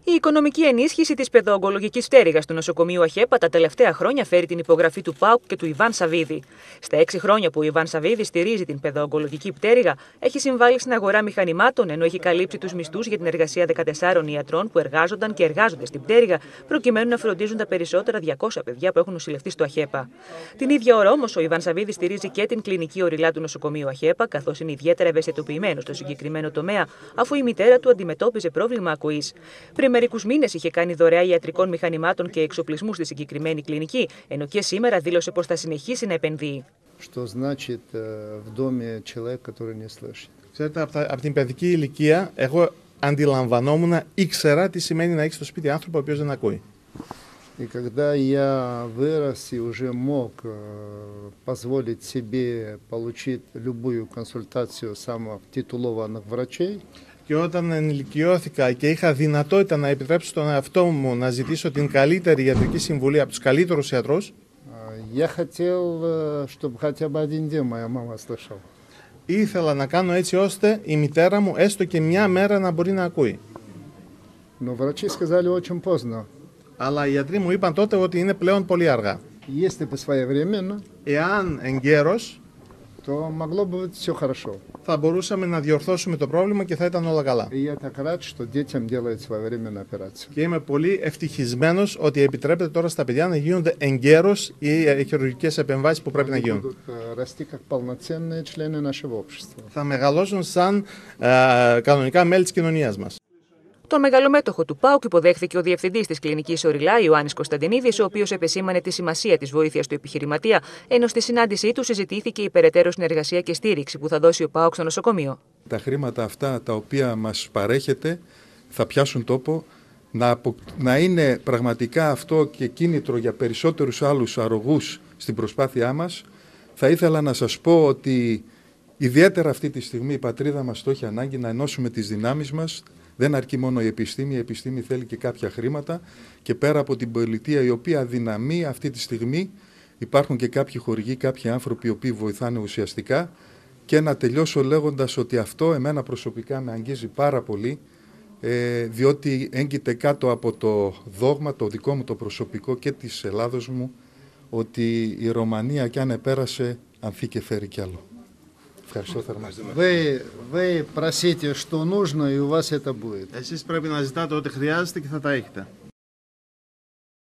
Η οικονομική ενίσχυση της παιδοογκολογικής πτέρυγας του νοσοκομείου ΑΧΕΠΑ τα τελευταία χρόνια φέρει την υπογραφή του ΠΑΟΚ και του Ιβάν Σαββίδη. Στα 6 χρόνια που ο Ιβάν Σαββίδη στηρίζει την παιδοογκολογική πτέρυγα, έχει συμβάλει στην αγορά μηχανημάτων, ενώ έχει καλύψει τους μισθούς για την εργασία 14 ιατρών που εργάζονταν και εργάζονται στην πτέρυγα, προκειμένου να φροντίζουν τα περισσότερα 200 παιδιά που έχουν νοσηλευτεί στο ΑΧΕΠΑ. Την ίδια ώρα όμως, ο Ιβάν Σαββίδη στηρίζει και την κλινική οριλά του νοσοκομείου ΑΧΕΠΑ, καθώς είναι ιδιαίτερα ευαισθητοποιημένο στο συγκεκριμένο τομέα, αφού η μητέρα του αντιμετώπιζε πρόβλημα ακοής. Πριν μερικούς μήνες είχε κάνει δωρεά ιατρικών μηχανημάτων και εξοπλισμού στη συγκεκριμένη κλινική, ενώ και σήμερα δήλωσε πως θα συνεχίσει να επενδύει. Ξέρετε, από την παιδική ηλικία, εγώ αντιλαμβανόμουν, ήξερα τι σημαίνει να έχει στο σπίτι άνθρωπο ο οποίος δεν ακούει. И когда я вырос и уже мог позволить себе получить любую консультацию самых титулованных врачей, και όταν ενηλικιώθηκα και είχα δυνατότητα να επιτρέψω στον εαυτό μου να ζητήσω την καλύτερη ιατρική συμβουλή από τους καλύτερους ιατρούς, я хотел, чтобы хотя бы один день моя мама слышала. Ήθελα να κάνω έτσι ώστε η μητέρα μου έστω και μια μέρα να μπορεί να ακούει. Но врачи сказали очень поздно. Αλλά οι ιατροί μου είπαν τότε ότι είναι πλέον πολύ αργά. Если бы своевременно, εάν εγκαίρος, то могло бы быть все хорошо. θα μπορούσαμε να διορθώσουμε το πρόβλημα και θα ήταν όλα καλά. И я так рад, что детям делают своевременно операцию. Και είμαι πολύ ευτυχισμένος ότι επιτρέπεται τώρα στα παιδιά να γίνονται εγκαίρος οι χειρουργικές επεμβάσεις που πρέπει να γίνουν. Расти как полноценные члены нашего общества. Θα μεγαλώσουν σαν κανονικά μέλη της κοινωνίας μας. Τον μεγαλομέτωχο του ΠΑΟΚ υποδέχθηκε ο διευθυντής της κλινικής οριλά, Ιωάννης Κωνσταντινίδης, ο οποίος επεσήμανε τη σημασία της βοήθειας του επιχειρηματία, ενώ στη συνάντησή του συζητήθηκε η περαιτέρω συνεργασία και στήριξη που θα δώσει ο ΠΑΟΚ στο νοσοκομείο. Τα χρήματα αυτά τα οποία μας παρέχεται θα πιάσουν τόπο, να είναι πραγματικά αυτό και κίνητρο για περισσότερους άλλους αρρωγούς στην προσπάθειά μας. Θα ήθελα να σας πω ότι ιδιαίτερα αυτή τη στιγμή η πατρίδα μας το έχει ανάγκη να ενώσουμε τις δυνάμεις μας. Δεν αρκεί μόνο η επιστήμη θέλει και κάποια χρήματα και πέρα από την πολιτεία η οποία αδυναμεί αυτή τη στιγμή υπάρχουν και κάποιοι χορηγοί, κάποιοι άνθρωποι οι οποίοι βοηθάνε ουσιαστικά και να τελειώσω λέγοντας ότι αυτό εμένα προσωπικά με αγγίζει πάρα πολύ διότι έγκυται κάτω από το δόγμα, το δικό μου το προσωπικό και της Ελλάδος μου ότι η Ρωμανία κι αν επέρασε ανθεί και φέρει κι άλλο. Ευχαριστώ θερμά. Вы просите, что нужно, и у вас это будет. Εσείς πρέπει να ζητάτε ό,τι χρειάζεται και θα τα έχετε.